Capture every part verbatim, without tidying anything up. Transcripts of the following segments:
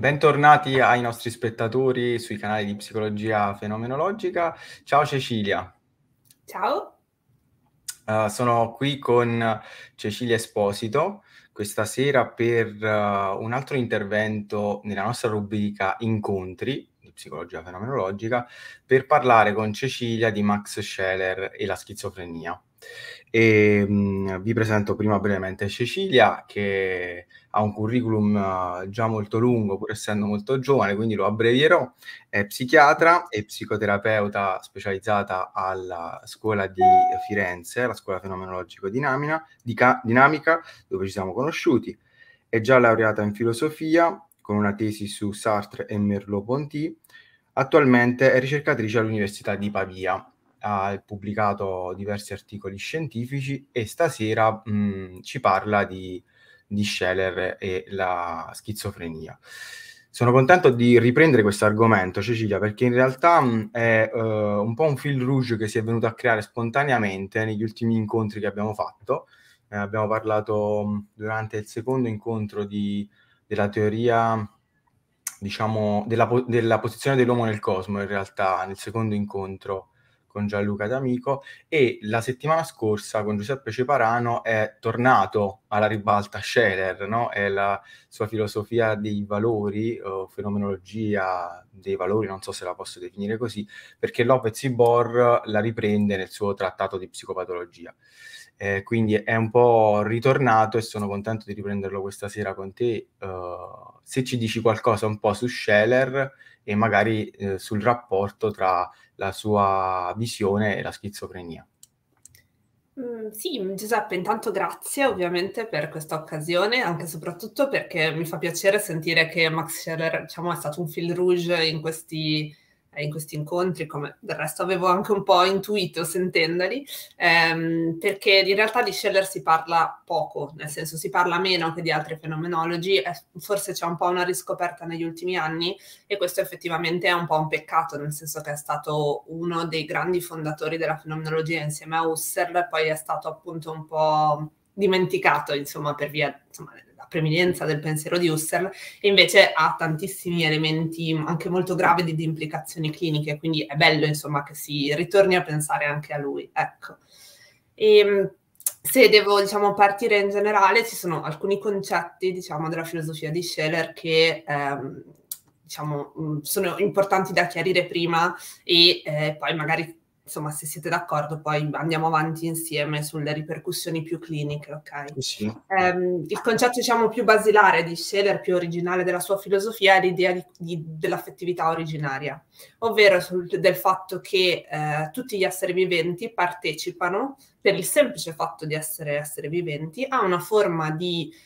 Bentornati ai nostri spettatori sui canali di Psicologia Fenomenologica. Ciao Cecilia. Ciao. Uh, sono qui con Cecilia Esposito questa sera per uh, un altro intervento nella nostra rubrica Incontri di Psicologia Fenomenologica per parlare con Cecilia di Max Scheler e la schizofrenia. E, mh, vi presento prima brevemente Cecilia, che ha un curriculum uh, già molto lungo, pur essendo molto giovane, quindi lo abbrevierò. È psichiatra e psicoterapeuta specializzata alla scuola di Firenze, la scuola fenomenologico-dinamica, dinamica, dove ci siamo conosciuti. È già laureata in filosofia con una tesi su Sartre e Merleau-Ponty. Attualmente è ricercatrice all'Università di Pavia. Ha pubblicato diversi articoli scientifici e stasera mh, ci parla di, di Scheler e la schizofrenia. Sono contento di riprendere questo argomento, Cecilia, perché in realtà mh, è uh, un po' un fil rouge che si è venuto a creare spontaneamente negli ultimi incontri che abbiamo fatto. Eh, abbiamo parlato mh, durante il secondo incontro di, della teoria, diciamo, della, po- della posizione dell'uomo nel cosmo, in realtà, nel secondo incontro con Gianluca D'Amico, e la settimana scorsa con Giuseppe Ceparano è tornato alla ribalta Scheler, no? È la sua filosofia dei valori, o fenomenologia dei valori, non so se la posso definire così, perché Lopez Ibor la riprende nel suo trattato di psicopatologia. Eh, quindi è un po' ritornato e sono contento di riprenderlo questa sera con te. Uh, se ci dici qualcosa un po' su Scheler e magari eh, sul rapporto tra la sua visione e la schizofrenia. Mm, sì, Giuseppe, intanto grazie ovviamente per questa occasione, anche e soprattutto perché mi fa piacere sentire che Max Scheler, diciamo, è stato un fil rouge in questi, eh, in questi incontri, come del resto avevo anche un po' intuito sentendoli, ehm, perché in realtà di Scheler si parla poco, nel senso si parla meno che di altri fenomenologi, eh, forse c'è un po' una riscoperta negli ultimi anni, e questo effettivamente è un po' un peccato, nel senso che è stato uno dei grandi fondatori della fenomenologia insieme a Husserl, poi è stato appunto un po' dimenticato, insomma, per via, insomma, della preminenza del pensiero di Husserl, e invece ha tantissimi elementi anche molto gravidi di implicazioni cliniche, quindi è bello, insomma, che si ritorni a pensare anche a lui, ecco. E se devo, diciamo, partire in generale, ci sono alcuni concetti, diciamo, della filosofia di Scheler che ehm, diciamo, sono importanti da chiarire prima e eh, poi magari, insomma, se siete d'accordo, poi andiamo avanti insieme sulle ripercussioni più cliniche, ok? Sì. Um, il concetto, diciamo, più basilare di Scheler, più originale della sua filosofia, è l'idea di, di, dell'affettività originaria, ovvero sul, del fatto che eh, tutti gli esseri viventi partecipano, per il semplice fatto di essere esseri viventi, a una forma di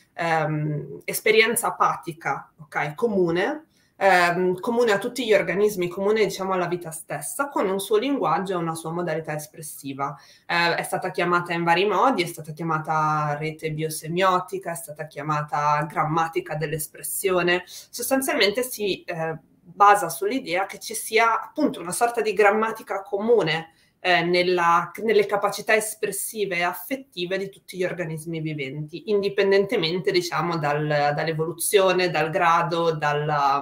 um, esperienza apatica, ok, comune, ehm, comune a tutti gli organismi, comune, diciamo, alla vita stessa, con un suo linguaggio e una sua modalità espressiva. Eh, è stata chiamata in vari modi, è stata chiamata rete biosemiotica, è stata chiamata grammatica dell'espressione. Sostanzialmente si eh, basa sull'idea che ci sia appunto una sorta di grammatica comune eh, nella, nelle capacità espressive e affettive di tutti gli organismi viventi, indipendentemente, diciamo, dal, dall'evoluzione, dal grado, dalla,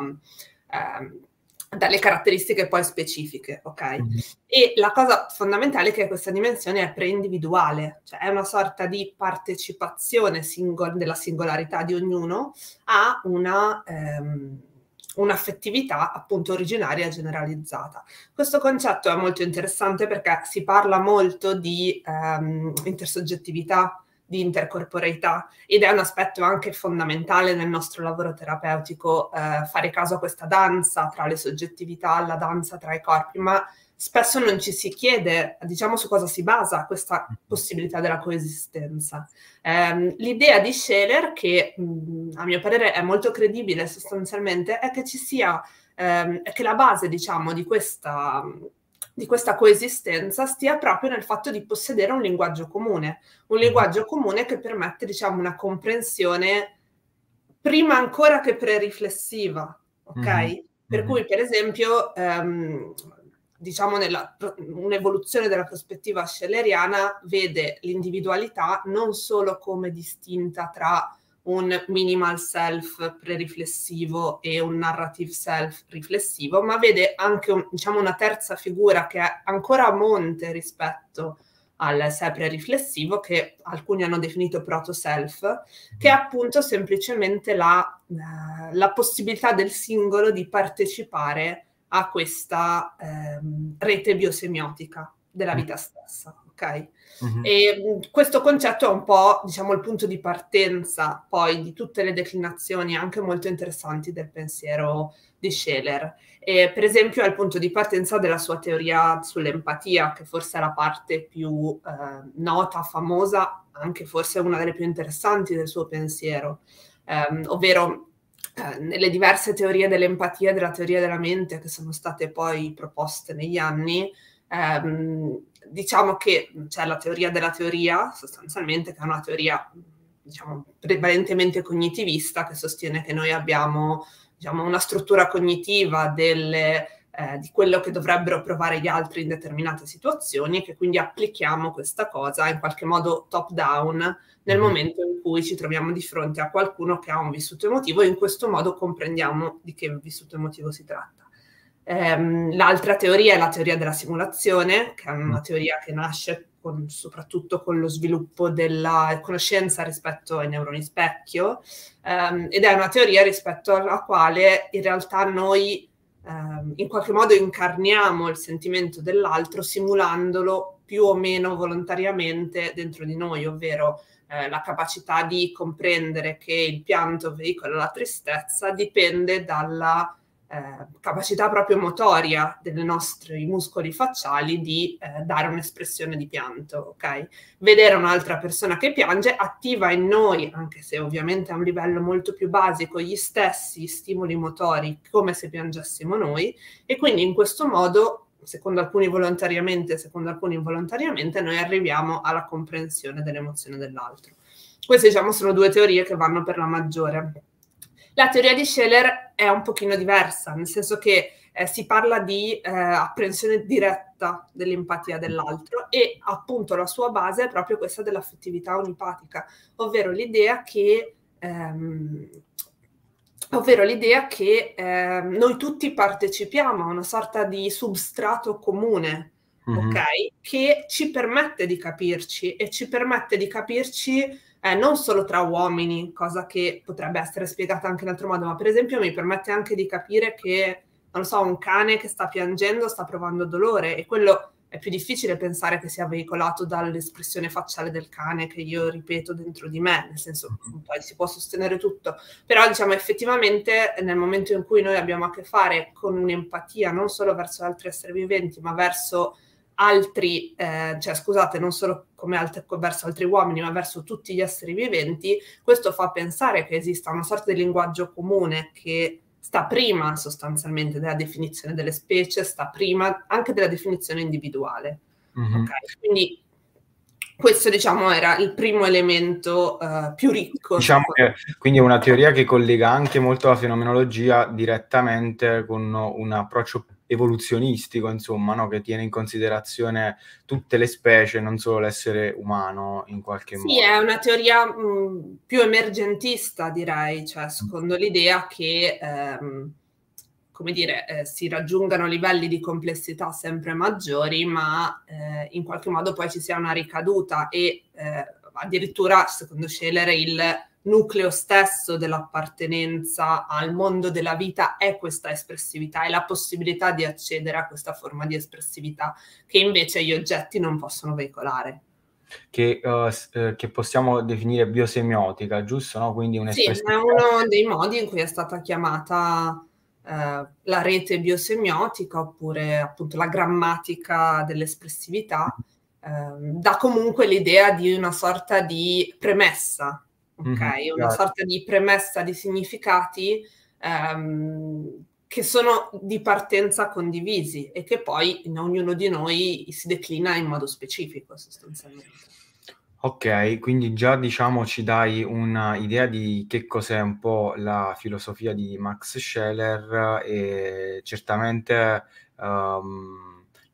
ehm, dalle caratteristiche poi specifiche, ok? Mm-hmm. E la cosa fondamentale è che questa dimensione è pre-individuale, cioè è una sorta di partecipazione singol- della singolarità di ognuno a una... Ehm, un'affettività appunto originaria generalizzata. Questo concetto è molto interessante perché si parla molto di ehm, intersoggettività, di intercorporeità, ed è un aspetto anche fondamentale nel nostro lavoro terapeutico, eh, fare caso a questa danza tra le soggettività, la danza tra i corpi, ma spesso non ci si chiede, diciamo, su cosa si basa questa possibilità della coesistenza. Um, l'idea di Scheler, che mh, a mio parere è molto credibile sostanzialmente, è che ci sia, um, che la base, diciamo, di questa, di questa coesistenza stia proprio nel fatto di possedere un linguaggio comune, un linguaggio comune che permette, diciamo, una comprensione prima ancora che pre-riflessiva, ok? Mm-hmm. Per Mm-hmm. cui, per esempio, um, diciamo, nella, un'evoluzione della prospettiva scheleriana vede l'individualità non solo come distinta tra un minimal self pre-riflessivo e un narrative self riflessivo, ma vede anche un, diciamo, una terza figura che è ancora a monte rispetto al sé pre-riflessivo, che alcuni hanno definito proto-self, che è appunto semplicemente la, eh, la possibilità del singolo di partecipare a questa ehm, rete biosemiotica della vita stessa, ok? Mm-hmm. E questo concetto è un po', diciamo, il punto di partenza poi di tutte le declinazioni anche molto interessanti del pensiero di Scheler. E, per esempio, è il punto di partenza della sua teoria sull'empatia, che forse è la parte più eh, nota, famosa, anche forse una delle più interessanti del suo pensiero, ehm, ovvero eh, nelle diverse teorie dell'empatia e della teoria della mente che sono state poi proposte negli anni. ehm, Diciamo che c'è la teoria della teoria, sostanzialmente, che è una teoria, diciamo, prevalentemente cognitivista, che sostiene che noi abbiamo, diciamo, una struttura cognitiva delle, eh, di quello che dovrebbero provare gli altri in determinate situazioni, e che quindi applichiamo questa cosa in qualche modo top down nel momento in cui ci troviamo di fronte a qualcuno che ha un vissuto emotivo, e in questo modo comprendiamo di che vissuto emotivo si tratta. Um, l'altra teoria è la teoria della simulazione, che è una teoria che nasce con, soprattutto con lo sviluppo della conoscenza rispetto ai neuroni specchio, um, ed è una teoria rispetto alla quale in realtà noi um, in qualche modo incarniamo il sentimento dell'altro simulandolo più o meno volontariamente dentro di noi, ovvero eh, la capacità di comprendere che il pianto veicola la tristezza dipende dalla Eh, capacità proprio motoria dei nostri muscoli facciali di eh, dare un'espressione di pianto, ok? Vedere un'altra persona che piange attiva in noi, anche se ovviamente a un livello molto più basico, gli stessi stimoli motori come se piangessimo noi, e quindi in questo modo, secondo alcuni volontariamente, secondo alcuni involontariamente, noi arriviamo alla comprensione dell'emozione dell'altro. Queste, diciamo, sono due teorie che vanno per la maggiore. La teoria di Scheler è un pochino diversa, nel senso che eh, si parla di eh, apprensione diretta dell'empatia dell'altro, e appunto la sua base è proprio questa dell'affettività onipatica, ovvero l'idea che, ehm, ovvero l'idea che eh, noi tutti partecipiamo a una sorta di substrato comune, mm-hmm. ok? Che ci permette di capirci, e ci permette di capirci Eh, non solo tra uomini, cosa che potrebbe essere spiegata anche in altro modo, ma per esempio mi permette anche di capire che, non lo so, un cane che sta piangendo sta provando dolore, e quello è più difficile pensare che sia veicolato dall'espressione facciale del cane che io ripeto dentro di me, nel senso, poi si può sostenere tutto, però diciamo effettivamente nel momento in cui noi abbiamo a che fare con un'empatia non solo verso altri esseri viventi, ma verso altri, eh, cioè scusate, non solo come altri, verso altri uomini, ma verso tutti gli esseri viventi, questo fa pensare che esista una sorta di linguaggio comune che sta prima sostanzialmente della definizione delle specie, sta prima anche della definizione individuale. Mm-hmm. Okay? Quindi questo, diciamo, era il primo elemento uh, più ricco. Diciamo che quindi è una teoria che collega anche molto la fenomenologia direttamente con un approccio evoluzionistico, insomma, no? Che tiene in considerazione tutte le specie, non solo l'essere umano in qualche sì, modo. Sì, è una teoria mh, più emergentista, direi, cioè secondo mm. l'idea che ehm, come dire, eh, si raggiungano livelli di complessità sempre maggiori, ma eh, in qualche modo poi ci sia una ricaduta, e eh, addirittura, secondo Scheler, il nucleo stesso dell'appartenenza al mondo della vita è questa espressività, è la possibilità di accedere a questa forma di espressività che invece gli oggetti non possono veicolare. Che, uh, che possiamo definire biosemiotica, giusto? No? Quindi un'espressività. Sì, è uno dei modi in cui è stata chiamata Uh, la rete biosemiotica, oppure appunto la grammatica dell'espressività, uh, dà comunque l'idea di una sorta di premessa, ok? Mm-hmm, una sorta di premessa di significati um, che sono di partenza condivisi, e che poi in ognuno di noi si declina in modo specifico sostanzialmente. Ok, quindi già diciamo ci dai un'idea di che cos'è un po' la filosofia di Max Scheler, e certamente um,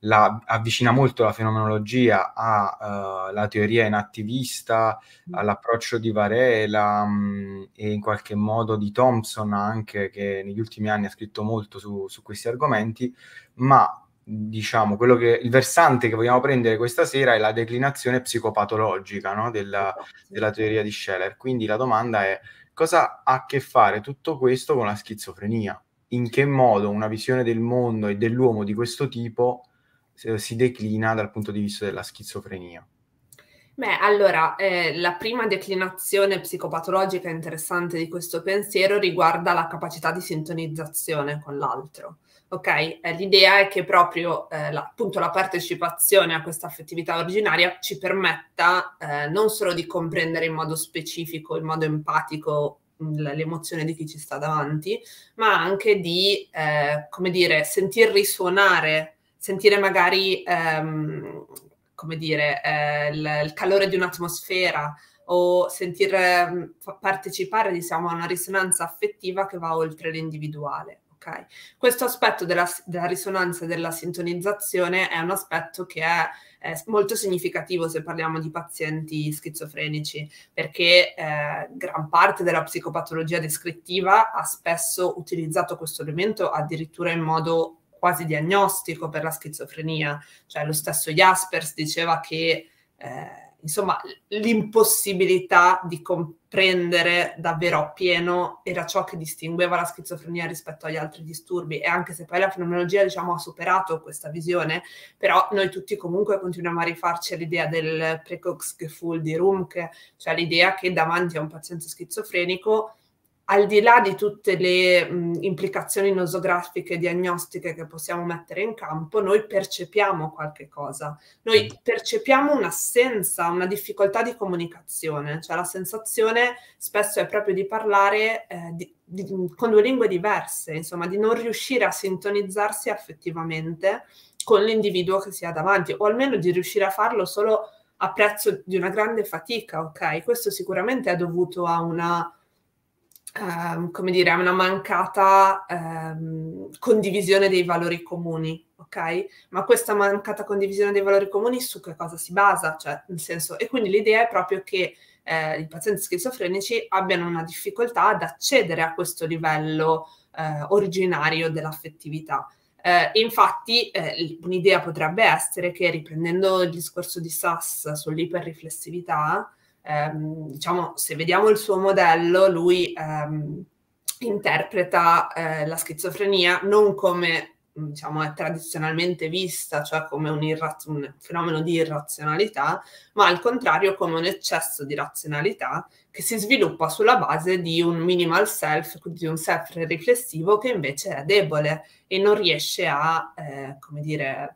la, avvicina molto la fenomenologia alla uh, teoria inattivista, all'approccio di Varela mh, e in qualche modo di Thompson anche, che negli ultimi anni ha scritto molto su, su questi argomenti, ma diciamo quello che il versante che vogliamo prendere questa sera è la declinazione psicopatologica, no? della, della teoria di Scheller. Quindi la domanda è: cosa ha a che fare tutto questo con la schizofrenia? In che modo una visione del mondo e dell'uomo di questo tipo eh, si declina dal punto di vista della schizofrenia? Beh, allora, eh, la prima declinazione psicopatologica interessante di questo pensiero riguarda la capacità di sintonizzazione con l'altro. Ok? Eh, l'idea è che proprio eh, la, appunto la partecipazione a questa affettività originaria ci permetta eh, non solo di comprendere in modo specifico, in modo empatico l'emozione di chi ci sta davanti, ma anche di, eh, come dire, sentir risuonare, sentire magari, ehm, come dire, eh, il, il calore di un'atmosfera o sentir eh, partecipare, diciamo, a una risonanza affettiva che va oltre l'individuale. Okay? Questo aspetto della, della risonanza e della sintonizzazione è un aspetto che è, è molto significativo se parliamo di pazienti schizofrenici, perché eh, gran parte della psicopatologia descrittiva ha spesso utilizzato questo elemento addirittura in modo quasi diagnostico per la schizofrenia. Cioè lo stesso Jaspers diceva che eh, insomma, l'impossibilità di comprendere davvero appieno era ciò che distingueva la schizofrenia rispetto agli altri disturbi, e anche se poi la fenomenologia, diciamo, ha superato questa visione, però noi tutti comunque continuiamo a rifarci all'idea del Prägungsgefühl di Rumke, cioè l'idea che davanti a un paziente schizofrenico, al di là di tutte le mh, implicazioni nosografiche e diagnostiche che possiamo mettere in campo, noi percepiamo qualche cosa. Noi percepiamo un'assenza, una difficoltà di comunicazione, cioè la sensazione spesso è proprio di parlare eh, di, di, con due lingue diverse, insomma, di non riuscire a sintonizzarsi affettivamente con l'individuo che si ha davanti, o almeno di riuscire a farlo solo a prezzo di una grande fatica, ok? Questo sicuramente è dovuto a una Uh, come dire, a una mancata um, condivisione dei valori comuni, ok? Ma questa mancata condivisione dei valori comuni su che cosa si basa? Cioè, nel senso, e quindi l'idea è proprio che eh, i pazienti schizofrenici abbiano una difficoltà ad accedere a questo livello eh, originario dell'affettività. Eh, infatti, eh, un'idea potrebbe essere che, riprendendo il discorso di Sass sull'iperriflessività, ehm, diciamo, se vediamo il suo modello, lui ehm, interpreta eh, la schizofrenia non come, diciamo, è tradizionalmente vista, cioè come un, irraz- un fenomeno di irrazionalità, ma al contrario come un eccesso di razionalità che si sviluppa sulla base di un minimal self, di un self riflessivo che invece è debole e non riesce a, eh, come dire,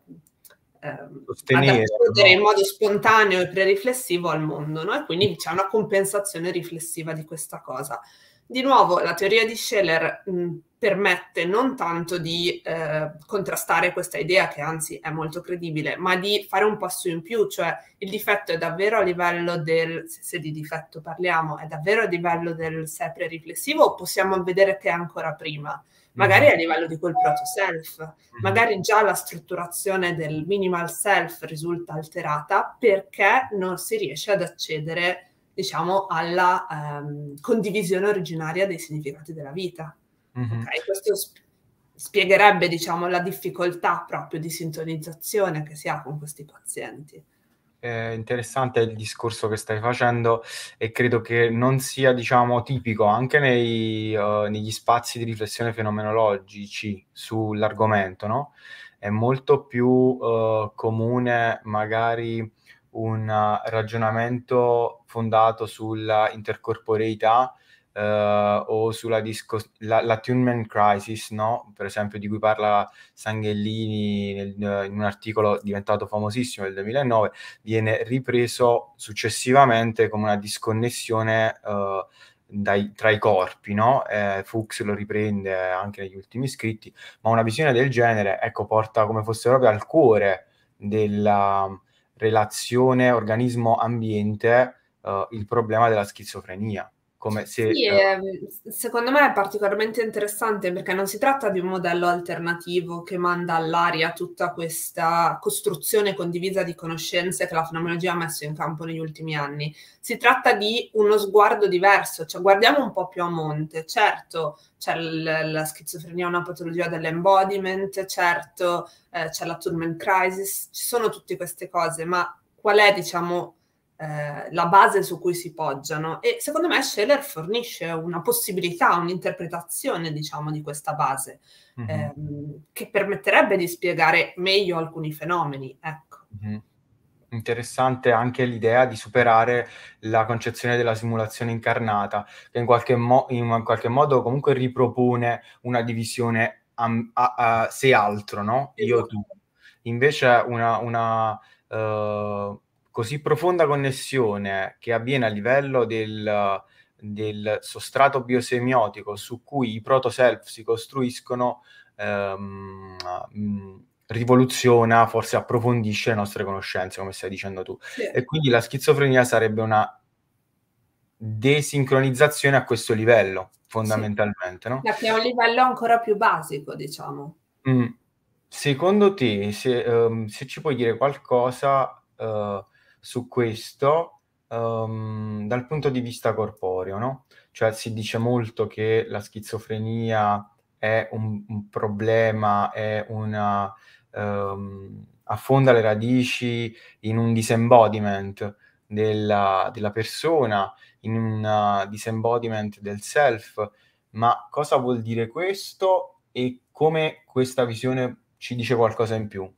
ehm, ad Sostenere, accedere no? in modo spontaneo e pre-riflessivo al mondo, no? E quindi c'è una compensazione riflessiva di questa cosa. Di nuovo, la teoria di Scheller mh, permette non tanto di eh, contrastare questa idea, che anzi è molto credibile, ma di fare un passo in più, cioè il difetto è davvero a livello del, se di difetto parliamo, è davvero a livello del sé pre-riflessivo, o possiamo vedere che è ancora prima? Magari Mm-hmm. a livello di quel proto-self, Mm-hmm. magari già la strutturazione del minimal self risulta alterata perché non si riesce ad accedere, diciamo, alla um, condivisione originaria dei significati della vita. Mm-hmm. Ok, questo sp- spiegherebbe, diciamo, la difficoltà proprio di sintonizzazione che si ha con questi pazienti. È interessante il discorso che stai facendo, e credo che non sia, diciamo, tipico anche nei, uh, negli spazi di riflessione fenomenologici sull'argomento, no? È molto più uh, comune magari un uh, ragionamento fondato sulla intercorporeità uh, o sulla disco- la, l'attunement crisis, no? Per esempio, di cui parla Sanghellini nel, in un articolo diventato famosissimo nel duemilanove, viene ripreso successivamente come una disconnessione uh, dai, tra i corpi, no? Eh, Fuchs lo riprende anche negli ultimi scritti, ma una visione del genere, ecco, porta come fosse proprio al cuore della relazione organismo-ambiente uh, il problema della schizofrenia, come se... Sì, eh, ehm, s secondo me è particolarmente interessante perché non si tratta di un modello alternativo che manda all'aria tutta questa costruzione condivisa di conoscenze che la fenomenologia ha messo in campo negli ultimi anni. Si tratta di uno sguardo diverso, cioè guardiamo un po' più a monte. Certo, c'è l la schizofrenia è una patologia dell'embodiment, certo, ehm, c'è l'attunement crisis, ci sono tutte queste cose, ma qual è, diciamo, eh, la base su cui si poggiano? E secondo me Scheler fornisce una possibilità, un'interpretazione, diciamo, di questa base, mhm, ehm, che permetterebbe di spiegare meglio alcuni fenomeni, ecco. mhm. Interessante anche l'idea di superare la concezione della simulazione incarnata, che in qualche mo in qualche modo comunque ripropone una divisione am a a sé altro, no, io tu. Esatto. Invece una una, uhm, così profonda connessione che avviene a livello del del sostrato biosemiotico su cui i proto-self si costruiscono, ehm, mhmm, rivoluziona, forse approfondisce le nostre conoscenze, come stai dicendo tu. Sì, E quindi la schizofrenia sarebbe una desincronizzazione a questo livello, sì. fondamentalmente, no? Ma che è un livello ancora più basico, diciamo. Mh. Secondo te, se uhm, se ci puoi dire qualcosa, uhm, su questo, uhm, dal punto di vista corporeo, no, cioè si dice molto che la schizofrenia è un un problema, è una uhm, affonda le radici in un disembodiment della della persona, in un disembodiment del self. Ma cosa vuol dire questo e come questa visione ci dice qualcosa in più?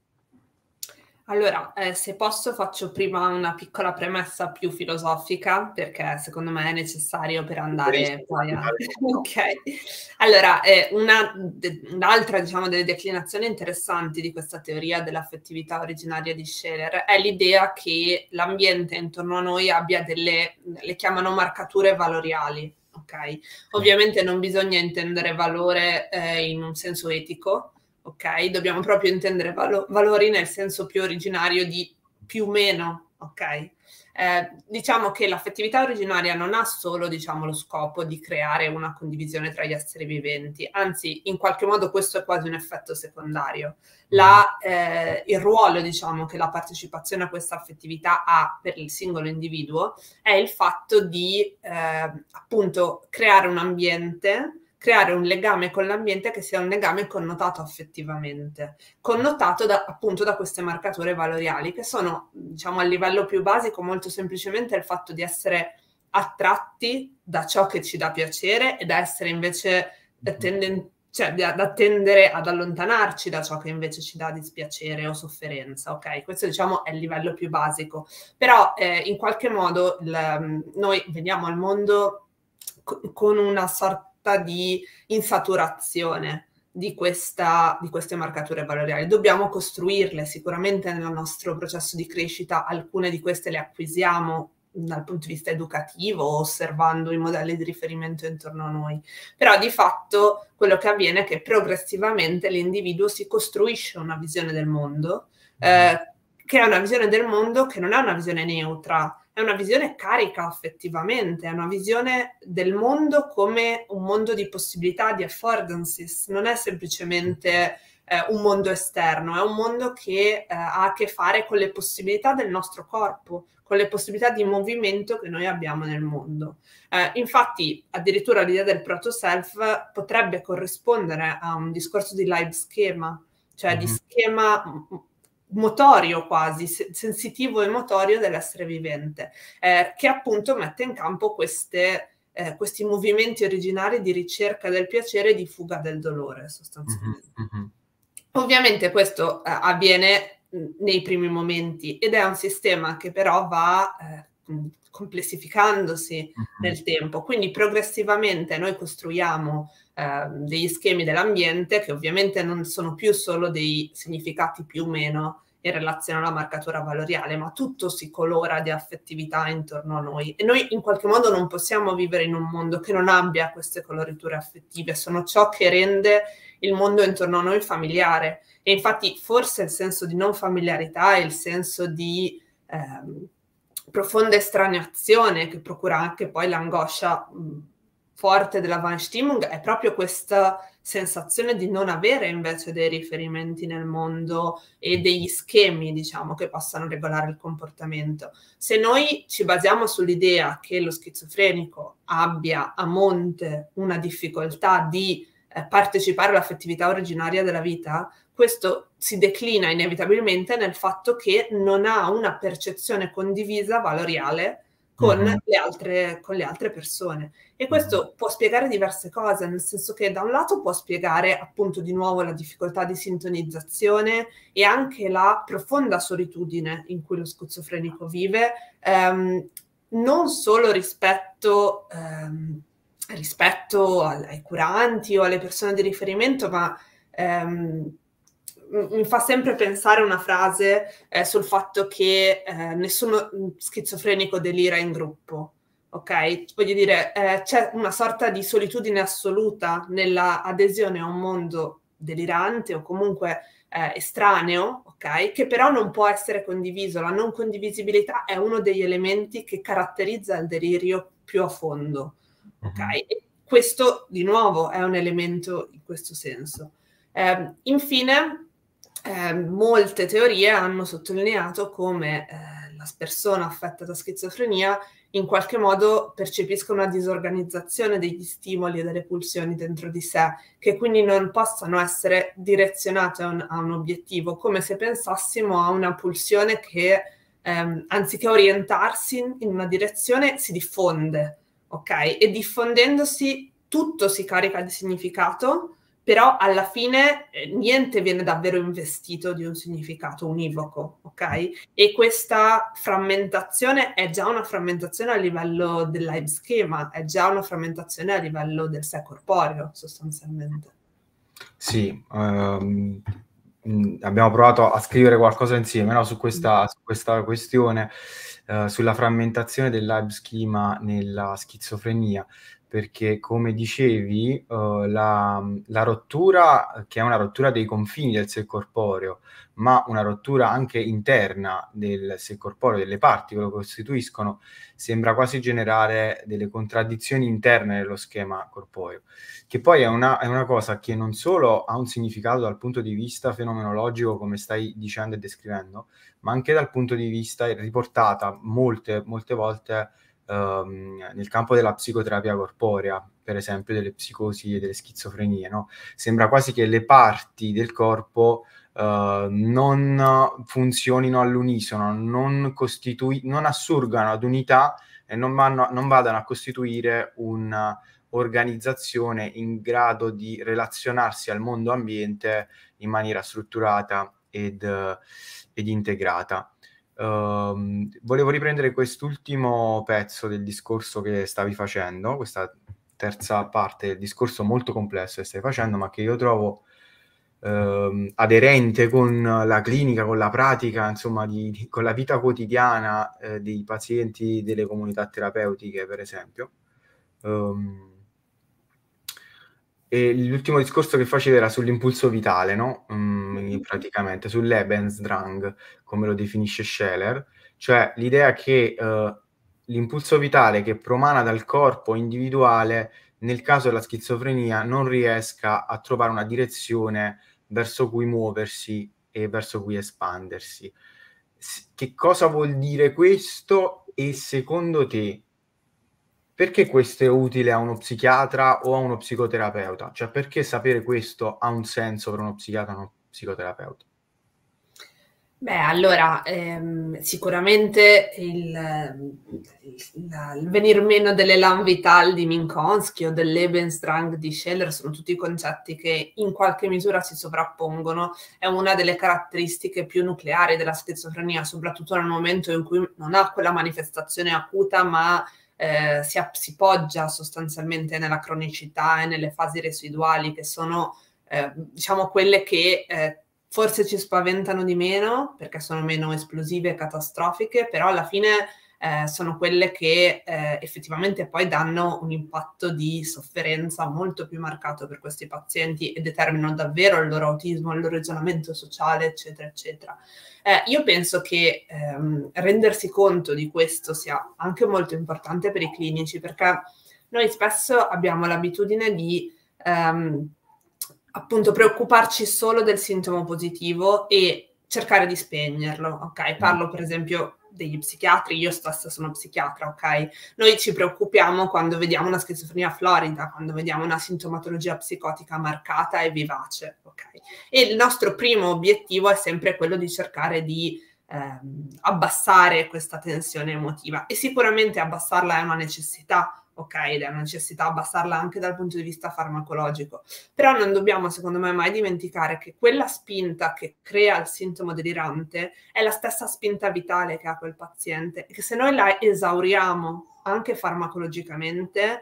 Allora, ehm, se posso faccio prima una piccola premessa più filosofica, perché secondo me è necessario per andare Liberissimo, poi vai, a vai, come no. okay. Allora, ehm, una de un'altra, diciamo, delle declinazioni interessanti di questa teoria dell'affettività originaria di Scheler è l'idea che l'ambiente intorno a noi abbia delle le chiamano marcature valoriali, okay? Sì. Ovviamente non bisogna intendere valore, ehm, in un senso etico, ok? Dobbiamo proprio intendere valo- valori nel senso più originario di più meno, ok? Eh, diciamo che l'affettività originaria non ha solo, diciamo, lo scopo di creare una condivisione tra gli esseri viventi, anzi, in qualche modo questo è quasi un effetto secondario. Mh-mh. La, eh, il ruolo, diciamo, che la partecipazione a questa affettività ha per il singolo individuo è il fatto di, eh, appunto, creare un ambiente, creare un legame con l'ambiente che sia un legame connotato affettivamente, connotato da, appunto, da queste marcature valoriali, che sono, diciamo, a livello più basico, molto semplicemente il fatto di essere attratti da ciò che ci dà piacere e da essere invece Mh-mh. tenden- cioè da, da tendere ad allontanarci da ciò che invece ci dà dispiacere o sofferenza, ok? Questo, diciamo, è il livello più basico. Però eh, in qualche modo il, noi veniamo al mondo co- con una sorta di insaturazione di, questa, di queste marcature valoriali. Dobbiamo costruirle sicuramente nel nostro processo di crescita, alcune di queste le acquisiamo dal punto di vista educativo, osservando i modelli di riferimento intorno a noi. Però di fatto quello che avviene è che progressivamente l'individuo si costruisce una visione del mondo, Mh-mh. eh, che è una visione del mondo che non è una visione neutra, è una visione carica affettivamente, è una visione del mondo come un mondo di possibilità, di affordances, non è semplicemente eh, un mondo esterno, è un mondo che eh, ha a che fare con le possibilità del nostro corpo, con le possibilità di movimento che noi abbiamo nel mondo. Eh, infatti, addirittura l'idea del proto-self potrebbe corrispondere a un discorso di live schema, cioè di Mh-mh. schema motorio quasi, sensitivo e motorio dell'essere vivente, eh, che appunto mette in campo queste, eh, questi movimenti originari di ricerca del piacere e di fuga del dolore, Mh-mh. sostanzialmente. Mh-mh. Ovviamente questo eh, avviene mh, nei primi momenti ed è un sistema che però va eh, mh, complessificandosi Mh-mh. nel tempo, quindi progressivamente noi costruiamo eh, degli schemi dell'ambiente che ovviamente non sono più solo dei significati più o meno in relazione alla marcatura valoriale, ma tutto si colora di affettività intorno a noi e noi in qualche modo non possiamo vivere in un mondo che non abbia queste coloriture affettive, sono ciò che rende il mondo intorno a noi familiare e infatti forse il senso di non familiarità e il senso di, ehm, profonda estraneazione che procura anche poi l'angoscia mh, forte della Weinstimmung è proprio questa sensazione di non avere invece dei riferimenti nel mondo e degli schemi, diciamo, che possano regolare il comportamento. Se noi ci basiamo sull'idea che lo schizofrenico abbia a monte una difficoltà di eh, partecipare all'affettività originaria della vita, questo si declina inevitabilmente nel fatto che non ha una percezione condivisa valoriale con, mm-hmm. le altre, con le altre persone. E questo mm-hmm. può spiegare diverse cose, nel senso che da un lato può spiegare appunto di nuovo la difficoltà di sintonizzazione e anche la profonda solitudine in cui lo schizofrenico vive, ehm, non solo rispetto, ehm, rispetto ai curanti o alle persone di riferimento, ma ehm, mi fa sempre pensare una frase eh, sul fatto che eh, nessuno schizofrenico delira in gruppo, ok? Voglio dire, eh, c'è una sorta di solitudine assoluta nella adesione a un mondo delirante o comunque eh, estraneo, ok? Che però non può essere condiviso. La non condivisibilità è uno degli elementi che caratterizza il delirio più a fondo, ok? Mm-hmm. E questo, di nuovo, è un elemento in questo senso. Eh, infine, Eh, molte teorie hanno sottolineato come eh, la persona affetta da schizofrenia in qualche modo percepisca una disorganizzazione degli stimoli e delle pulsioni dentro di sé, che quindi non possano essere direzionate a un, a un obiettivo, come se pensassimo a una pulsione che ehm, anziché orientarsi in, in una direzione si diffonde, ok? E diffondendosi tutto si carica di significato, però alla fine eh, niente viene davvero investito di un significato univoco, ok? E questa frammentazione è già una frammentazione a livello del live schema, è già una frammentazione a livello del sé corporeo, sostanzialmente. Sì, um, abbiamo provato a scrivere qualcosa insieme, no? su, questa, su questa questione, uh, sulla frammentazione del live schema nella schizofrenia. Perché come dicevi uh, la, la rottura, che è una rottura dei confini del sé corporeo, ma una rottura anche interna del sé corporeo, delle parti che lo costituiscono, sembra quasi generare delle contraddizioni interne nello schema corporeo, che poi è una, è una cosa che non solo ha un significato dal punto di vista fenomenologico, come stai dicendo e descrivendo, ma anche dal punto di vista riportata molte, molte volte nel campo della psicoterapia corporea, per esempio delle psicosi e delle schizofrenie, no? Sembra quasi che le parti del corpo uh, non funzionino all'unisono, non, costitui- non assurgano ad unità e non, vanno, non vadano a costituire un'organizzazione in grado di relazionarsi al mondo ambiente in maniera strutturata ed, uh, ed integrata. Uh, volevo riprendere quest'ultimo pezzo del discorso che stavi facendo, questa terza parte del discorso molto complesso che stai facendo, ma che io trovo uh, aderente con la clinica, con la pratica, insomma, di, di, con la vita quotidiana uh, dei pazienti delle comunità terapeutiche, per esempio. Um, E l'ultimo discorso che facevi era sull'impulso vitale, no? Mm, praticamente, sul Lebensdrang, come lo definisce Scheler, cioè l'idea che uh, l'impulso vitale che promana dal corpo individuale, nel caso della schizofrenia, non riesca a trovare una direzione verso cui muoversi e verso cui espandersi. S- che cosa vuol dire questo? E secondo te, perché questo è utile a uno psichiatra o a uno psicoterapeuta? Cioè, perché sapere questo ha un senso per uno psichiatra o uno psicoterapeuta? Beh, allora, ehm, sicuramente il, il, il venir meno dell'elan vital di Minkowski o del Lebensdrang di Scheler sono tutti concetti che in qualche misura si sovrappongono. È una delle caratteristiche più nucleari della schizofrenia, soprattutto nel momento in cui non ha quella manifestazione acuta, ma eh, si, si poggia sostanzialmente nella cronicità e nelle fasi residuali, che sono, eh, diciamo, quelle che... Eh, forse ci spaventano di meno perché sono meno esplosive e catastrofiche, però alla fine eh, sono quelle che eh, effettivamente poi danno un impatto di sofferenza molto più marcato per questi pazienti e determinano davvero il loro autismo, il loro isolamento sociale, eccetera, eccetera. Eh, io penso che ehm, rendersi conto di questo sia anche molto importante per i clinici, perché noi spesso abbiamo l'abitudine di ehm, appunto preoccuparci solo del sintomo positivo e cercare di spegnerlo, ok? Parlo per esempio degli psichiatri, io stessa sono psichiatra, ok? Noi ci preoccupiamo quando vediamo una schizofrenia florida, quando vediamo una sintomatologia psicotica marcata e vivace, ok? E il nostro primo obiettivo è sempre quello di cercare di ehm, abbassare questa tensione emotiva, e sicuramente abbassarla è una necessità, ok, ed è una necessità abbassarla anche dal punto di vista farmacologico, però non dobbiamo secondo me mai dimenticare che quella spinta che crea il sintomo delirante è la stessa spinta vitale che ha quel paziente, e che se noi la esauriamo anche farmacologicamente,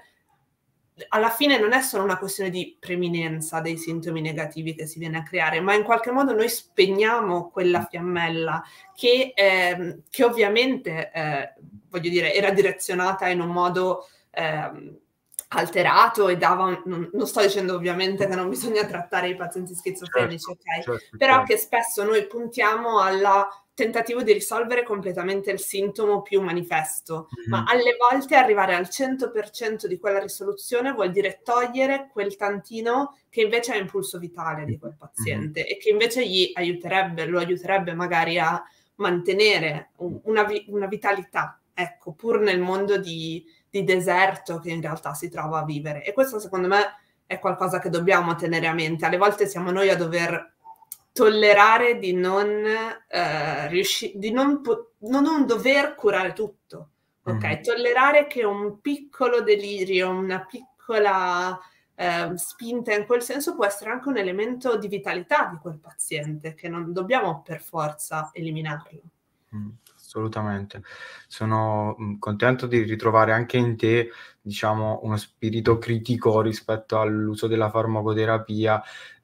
alla fine non è solo una questione di preminenza dei sintomi negativi che si viene a creare, ma in qualche modo noi spegniamo quella fiammella che, eh, che ovviamente, eh, voglio dire, era direzionata in un modo eh, alterato e dava, un, non, non sto dicendo ovviamente che non bisogna trattare i pazienti schizofrenici, Certo, ok? certo, Però certo. che spesso noi puntiamo alla tentativo di risolvere completamente il sintomo più manifesto, Mm-hmm. ma alle volte arrivare al cento per cento di quella risoluzione vuol dire togliere quel tantino che invece è impulso vitale di quel paziente, mm-hmm. e che invece gli aiuterebbe, lo aiuterebbe magari a mantenere un, una, vi, una vitalità, ecco, pur nel mondo di, di deserto che in realtà si trova a vivere. E questo secondo me è qualcosa che dobbiamo tenere a mente. Alle volte siamo noi a dover tollerare di non eh, riuscire, di non, non, non dover curare tutto, ok? Mm. Tollerare che un piccolo delirio, una piccola eh, spinta in quel senso può essere anche un elemento di vitalità di quel paziente, che non dobbiamo per forza eliminarlo. Mm, assolutamente. Sono mh, contento di ritrovare anche in te, diciamo, uno spirito critico rispetto all'uso della farmacoterapia,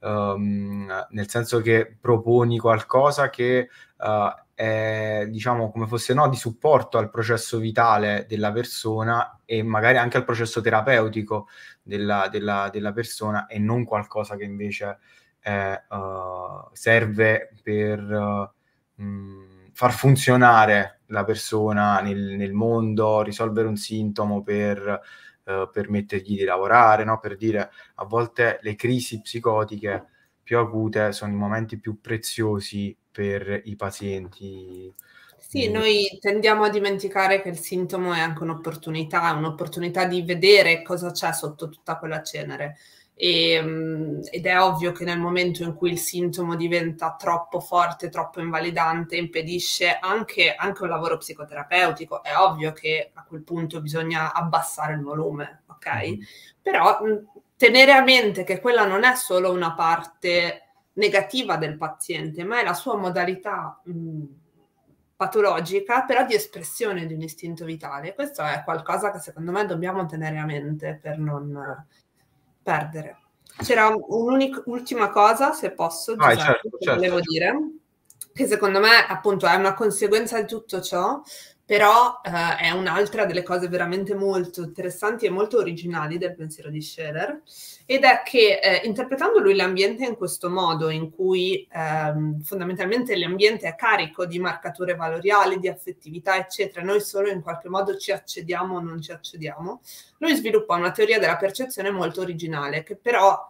um, nel senso che proponi qualcosa che uh, è, diciamo, come fosse no, di supporto al processo vitale della persona e magari anche al processo terapeutico della, della, della persona, e non qualcosa che invece è, uh, serve per uh, mh, far funzionare la persona nel, nel mondo, risolvere un sintomo per eh, permettergli di lavorare, no? Per dire, a volte le crisi psicotiche più acute sono i momenti più preziosi per i pazienti. Sì, noi tendiamo a dimenticare che il sintomo è anche un'opportunità, un'opportunità di vedere cosa c'è sotto tutta quella cenere. E, um, ed è ovvio che nel momento in cui il sintomo diventa troppo forte, troppo invalidante, impedisce anche, anche un lavoro psicoterapeutico. È ovvio che a quel punto bisogna abbassare il volume, ok? Mm-hmm. Però mh, tenere a mente che quella non è solo una parte negativa del paziente, ma è la sua modalità mh, patologica, però di espressione di un istinto vitale. Questo è qualcosa che secondo me dobbiamo tenere a mente per non perdere. C'era un'ultima cosa, se posso, ah, Giuseppe, certo, che certo. volevo dire, che secondo me appunto è una conseguenza di tutto ciò, però eh, è un'altra delle cose veramente molto interessanti e molto originali del pensiero di Scheler, ed è che eh, interpretando lui l'ambiente in questo modo, in cui ehm, fondamentalmente l'ambiente è carico di marcature valoriali, di affettività, eccetera, noi solo in qualche modo ci accediamo o non ci accediamo, lui sviluppa una teoria della percezione molto originale, che però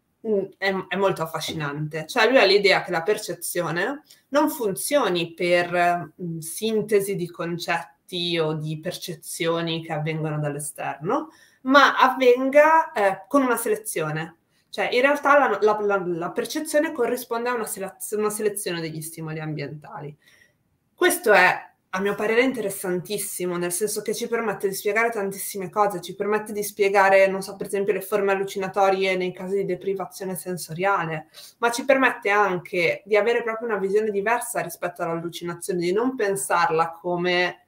È, è molto affascinante. Cioè lui ha l'idea che la percezione non funzioni per mh, sintesi di concetti o di percezioni che avvengono dall'esterno, ma avvenga eh, con una selezione. Cioè in realtà la, la, la, la percezione corrisponde a una, selez- una selezione degli stimoli ambientali. Questo è, a mio parere, interessantissimo, nel senso che ci permette di spiegare tantissime cose, ci permette di spiegare, non so, per esempio le forme allucinatorie nei casi di deprivazione sensoriale, ma ci permette anche di avere proprio una visione diversa rispetto all'allucinazione, di non pensarla come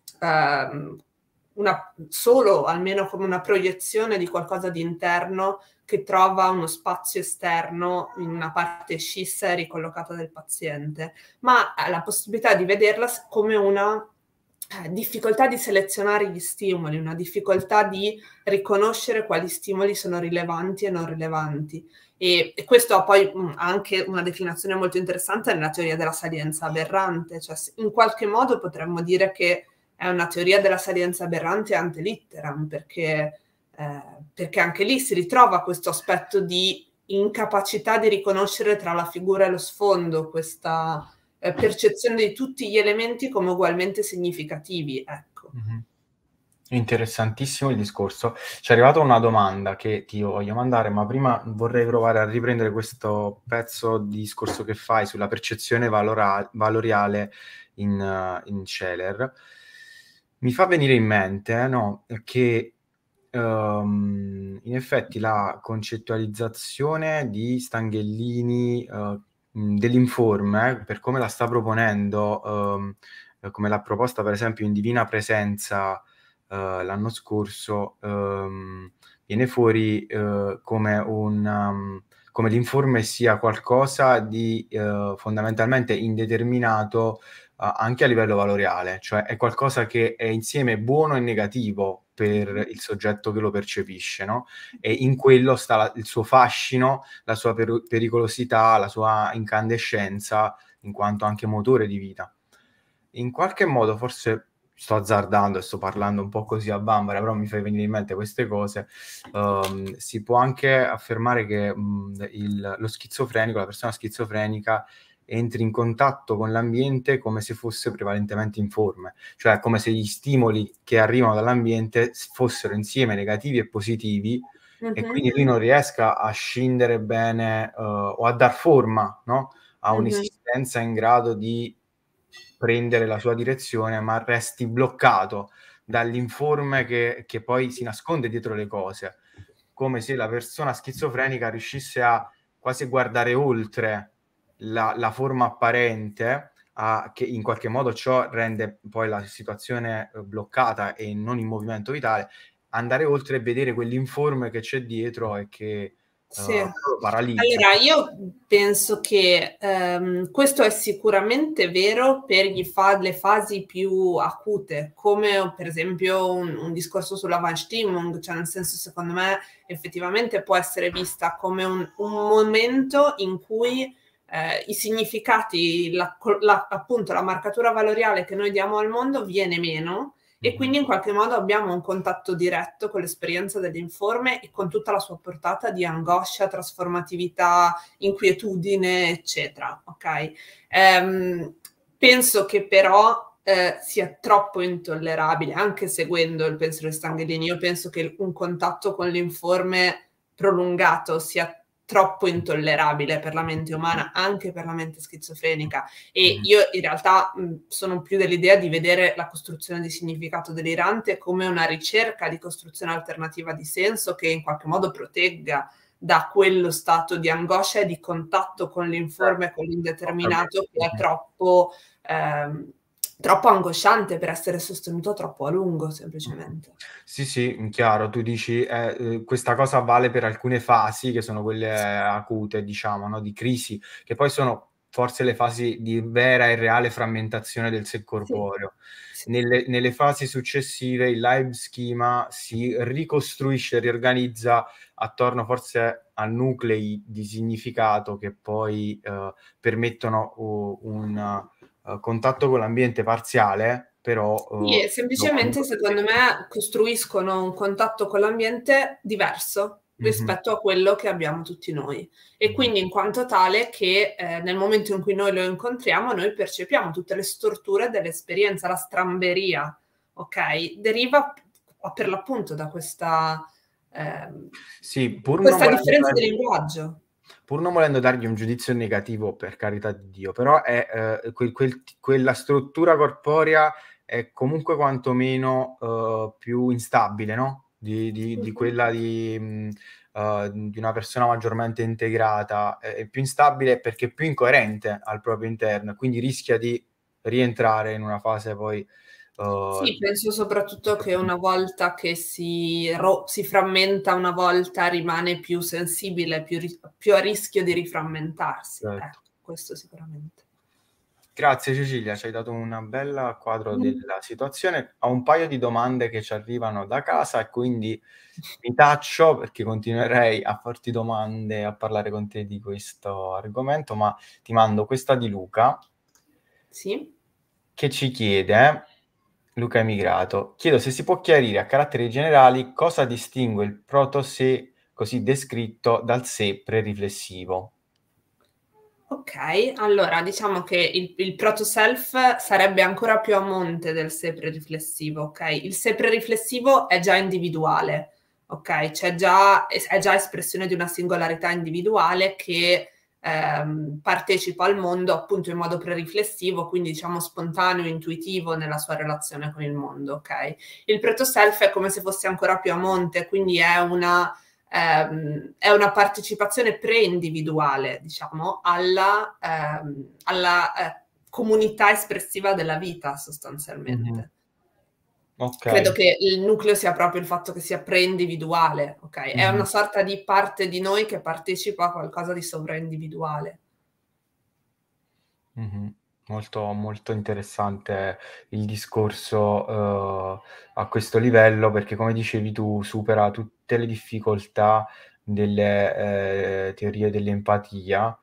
ehm, una, solo, almeno come una proiezione di qualcosa di interno che trova uno spazio esterno in una parte scissa e ricollocata del paziente, ma ha la possibilità di vederla come una eh, difficoltà di selezionare gli stimoli, una difficoltà di riconoscere quali stimoli sono rilevanti e non rilevanti. E, e questo ha poi mh, anche una definizione molto interessante nella teoria della salienza aberrante, cioè in qualche modo potremmo dire che è una teoria della salienza aberrante ante litteram, perché, eh, perché anche lì si ritrova questo aspetto di incapacità di riconoscere tra la figura e lo sfondo, questa eh, percezione di tutti gli elementi come ugualmente significativi, ecco. Mm-hmm. Interessantissimo il discorso. Ci è arrivata una domanda che ti voglio mandare, ma prima vorrei provare a riprendere questo pezzo di discorso che fai sulla percezione valora- valoriale in, uh, in Scheler. Mi fa venire in mente, no, che um, in effetti la concettualizzazione di Stanghellini uh, dell'informe, per come la sta proponendo, um, come l'ha proposta per esempio in Divina Presenza Uh, l'anno scorso, um, viene fuori uh, come un um, come l'informe sia qualcosa di uh, fondamentalmente indeterminato uh, anche a livello valoriale, cioè è qualcosa che è insieme buono e negativo per il soggetto che lo percepisce, no? E in quello sta la, il suo fascino, la sua per- pericolosità, la sua incandescenza, in quanto anche motore di vita. In qualche modo, forse sto azzardando e sto parlando un po' così a bambera, però mi fai venire in mente queste cose, um, si può anche affermare che um, il, lo schizofrenico, la persona schizofrenica, entri in contatto con l'ambiente come se fosse prevalentemente informe, cioè come se gli stimoli che arrivano dall'ambiente fossero insieme negativi e positivi, mm-hmm. E quindi lui non riesca a scindere bene uh, o a dar forma, no? A mm-hmm. un'esistenza in grado di prendere la sua direzione, ma resti bloccato dall'informe che, che poi si nasconde dietro le cose, come se la persona schizofrenica riuscisse a quasi guardare oltre la, la forma apparente, a, che in qualche modo ciò rende poi la situazione bloccata e non in movimento vitale, andare oltre e vedere quell'informe che c'è dietro e che sì. uh, paralizza. Allora, io penso che um, questo è sicuramente vero per gli fa- le fasi più acute, come per esempio un, un discorso sulla Wahrnehmung, cioè nel senso, secondo me, effettivamente può essere vista come un, un momento in cui eh, i significati, la, la, appunto la marcatura valoriale che noi diamo al mondo viene meno, e quindi in qualche modo abbiamo un contatto diretto con l'esperienza dell'informe e con tutta la sua portata di angoscia, trasformatività, inquietudine, eccetera. Ok? Ehm, penso che però eh, sia troppo intollerabile, anche seguendo il pensiero di Stanghellini. Io penso che un contatto con l'informe prolungato sia troppo intollerabile per la mente umana, anche per la mente schizofrenica, e io in realtà mh, sono più dell'idea di vedere la costruzione di significato delirante come una ricerca di costruzione alternativa di senso che in qualche modo protegga da quello stato di angoscia e di contatto con l'informe, con l'indeterminato, che è troppo ehm, troppo angosciante per essere sostenuto troppo a lungo, semplicemente. Sì, sì, chiaro, tu dici eh, questa cosa vale per alcune fasi che sono quelle acute, diciamo, no? Di crisi, che poi sono forse le fasi di vera e reale frammentazione del sé corporeo. Sì, sì. Nelle, nelle fasi successive il live schema si ricostruisce, riorganizza attorno forse a nuclei di significato che poi eh, permettono uh, un uh, contatto con l'ambiente parziale, però sì, uh, semplicemente secondo me costruiscono un contatto con l'ambiente diverso rispetto mm-hmm. a quello che abbiamo tutti noi, e quindi in quanto tale che eh, nel momento in cui noi lo incontriamo noi percepiamo tutte le storture dell'esperienza, la stramberia, ok? Deriva per l'appunto da questa eh, sì, pur questa non differenza dargli, di linguaggio. Pur non volendo dargli un giudizio negativo, per carità di Dio, però è eh, quel, quel, quella struttura corporea è comunque quantomeno uh, più instabile, no? Di, di, di quella di, mh, uh, di una persona maggiormente integrata, è più instabile perché è più incoerente al proprio interno, quindi rischia di rientrare in una fase poi... Uh, sì, penso soprattutto che una volta che si, ro- si frammenta, una volta rimane più sensibile, più, ri- più a rischio di riframmentarsi. certo. Ecco, questo sicuramente. Grazie Cecilia, ci hai dato un bel quadro Mh. della situazione. Ho un paio di domande che ci arrivano da casa e quindi mi taccio perché continuerei a farti domande e a parlare con te di questo argomento, ma ti mando questa di Luca Sì. che ci chiede, Luca Emigrato, chiedo se si può chiarire a caratteri generali cosa distingue il proto-sé così descritto dal sé pre-riflessivo. Okay, allora diciamo che il il proto-self sarebbe ancora più a monte del sé pre-riflessivo, okay? Il sé pre-riflessivo è già individuale, okay? C'è già es è già espressione di una singolarità individuale che, ehm, partecipa al mondo appunto in modo pre-riflessivo, quindi diciamo spontaneo, intuitivo nella sua relazione con il mondo, okay? Il proto-self è come se fosse ancora più a monte, quindi è una Ehm, è una partecipazione pre-individuale, diciamo, alla, ehm, alla eh, comunità espressiva della vita, Mh-mh. sostanzialmente. Credo Okay. che il nucleo sia proprio il fatto che sia pre-individuale, okay? È una Mh-mh. sorta di parte di noi che partecipa a qualcosa di sovra-individuale. Mh-mh. Molto, molto interessante il discorso, uhm, a questo livello, perché come dicevi tu supera tutte le difficoltà delle, ehm, teorie dell'empatia,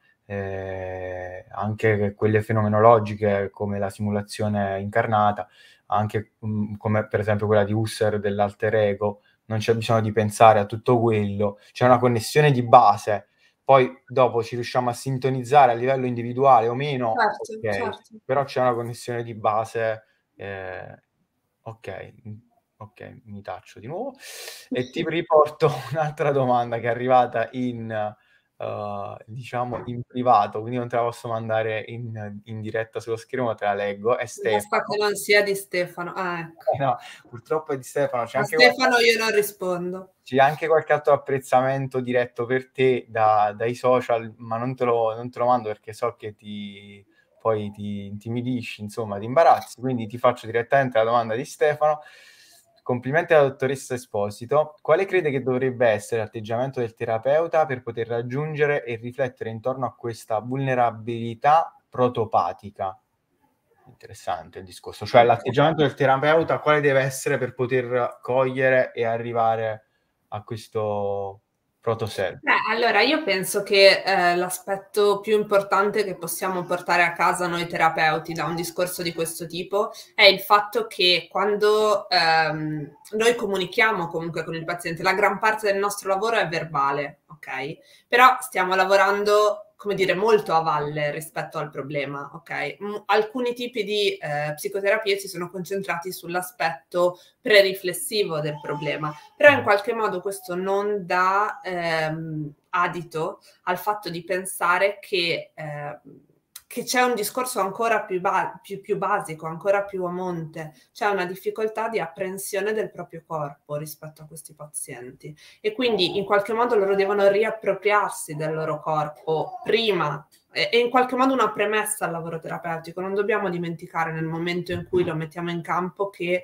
ehm, anche quelle fenomenologiche come la simulazione incarnata, anche, mhmm, come per esempio quella di Husserl dell'alter ego, non c'è bisogno di pensare a tutto quello, c'è una connessione di base. Poi dopo ci riusciamo a sintonizzare a livello individuale o meno, Certo, okay, certo. però c'è una connessione di base, ehm, okay, mh, okay, mi taccio di nuovo e ti riporto un'altra domanda che è arrivata in uhm, diciamo in privato, quindi non te la posso mandare in in diretta sullo schermo, ma te la leggo. È Basta che Stefano. non sia di Stefano. Ah, ecco. Eh no, purtroppo è di Stefano. C'è A anche qualche Stefano io non rispondo. C'è anche qualche altro apprezzamento diretto per te da dai social, ma non te lo non te lo mando perché so che ti poi ti intimidisci, insomma, ti imbarazzi, quindi ti faccio direttamente la domanda di Stefano. Complimenti alla dottoressa Esposito. Quale crede che dovrebbe essere l'atteggiamento del terapeuta per poter raggiungere e riflettere intorno a questa vulnerabilità protopatica? Interessante il discorso, cioè Okay. l'atteggiamento del terapeuta quale deve essere per poter cogliere e arrivare a questo proto self. Beh, allora io penso che, ehm, l'aspetto più importante che possiamo portare a casa noi terapeuti da un discorso di questo tipo, è il fatto che quando, ehm, noi comunichiamo comunque con il paziente, la gran parte del nostro lavoro è verbale, okay, però stiamo lavorando, come dire, molto a valle rispetto al problema, okay. Mhmm, alcuni tipi di, ehm, psicoterapie si sono concentrati sull'aspetto pre-riflessivo del problema, però in Mh. qualche modo questo non dà, ehm, adito al fatto di pensare che ehm, che c'è un discorso ancora più ba più più basico, ancora più a monte. C'è una difficoltà di apprensione del proprio corpo rispetto a questi pazienti e quindi in qualche modo loro devono riappropriarsi del loro corpo prima è è in qualche modo una premessa al lavoro terapeutico. Non dobbiamo dimenticare nel momento in cui lo mettiamo in campo che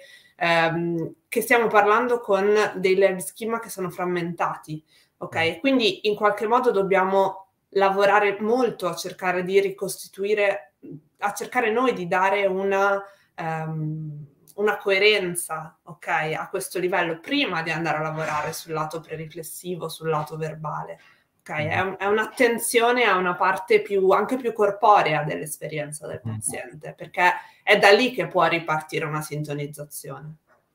ehm, che stiamo parlando con dei layer schema che sono frammentati, Mh. okay, quindi in qualche modo dobbiamo lavorare molto a cercare di ricostituire mhmm, a cercare noi di dare una ehm, una coerenza, okay, a questo livello, prima di andare a lavorare sul lato pre-riflessivo, sul lato verbale, okay. È Mh-mh. un è un'attenzione a una parte più anche più corporea dell'esperienza del Mh. paziente, perché è da lì che può ripartire una sintonizzazione.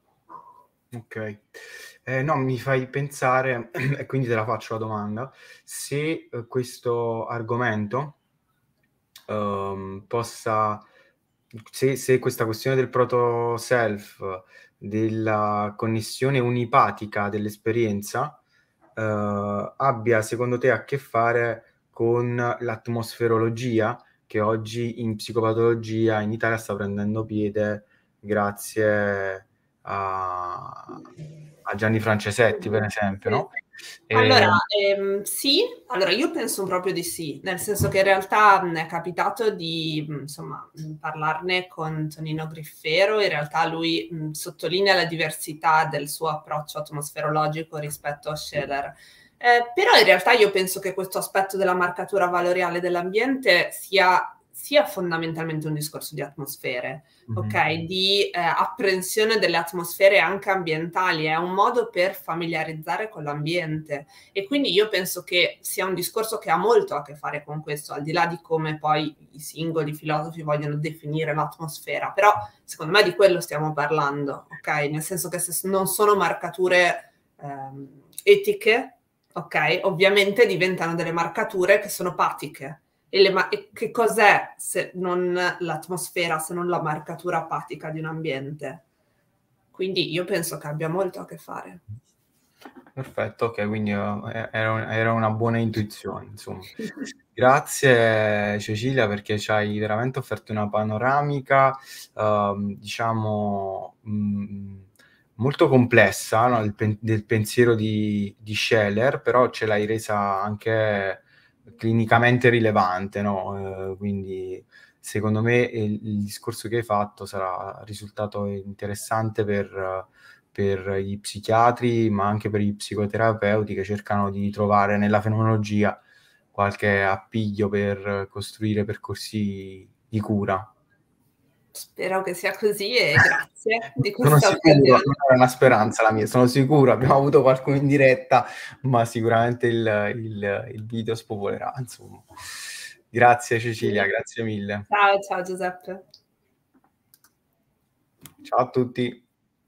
Okay. Ehm, no, mi fai pensare e quindi te la faccio la domanda, se, uhm, questo argomento, uhm, possa se se questa questione del proto self, della connessione unipatica dell'esperienza, uhm, abbia secondo te a che fare con l'atmosferologia, che oggi in psicopatologia in Italia sta prendendo piede grazie a a Gianni Francesetti per esempio, Sì. no, Allora, ehm ehm, sì, allora io penso proprio di sì, nel senso che in realtà, mhmm, è capitato di, mhmm, insomma, mhmm, parlarne con Tonino Griffero, in realtà lui, mhmm, sottolinea la diversità del suo approccio atmosferologico rispetto a Scheler. Ehm, però in realtà io penso che questo aspetto della marcatura valoriale dell'ambiente sia sia fondamentalmente un discorso di atmosfere, Mh-mh. ok? Di eh, apprensione delle atmosfere anche ambientali, è un modo per familiarizzare con l'ambiente e quindi io penso che sia un discorso che ha molto a che fare con questo, al di là di come poi i singoli filosofi vogliono definire l'atmosfera, però secondo me di quello stiamo parlando, ok? Nel senso che se non sono marcature ehm, etiche, ok? Ovviamente diventano delle marcature che sono patiche. E, le ma- e che cos'è se non l'atmosfera, se non la marcatura patica di un ambiente? Quindi io penso che abbia molto a che fare. Perfetto, ok, quindi uh, era, era una buona intuizione, insomma. Grazie Cecilia perché ci hai veramente offerto una panoramica, uh, diciamo, mh, molto complessa, no? del, pen- del pensiero di, di Scheler, però ce l'hai resa anche clinicamente rilevante, no? Uh, quindi secondo me il, il discorso che hai fatto sarà risultato interessante per... per gli psichiatri, ma anche per gli psicoterapeuti che cercano di trovare nella fenomenologia qualche appiglio per costruire percorsi di cura. Spero che sia così e grazie di Sono questa sicuro, non occasione. è una speranza la mia, sono sicuro, abbiamo avuto qualcuno in diretta, ma sicuramente il, il, il video spopolerà, insomma. Grazie Cecilia, grazie mille. Ciao, ciao Giuseppe. Ciao a tutti.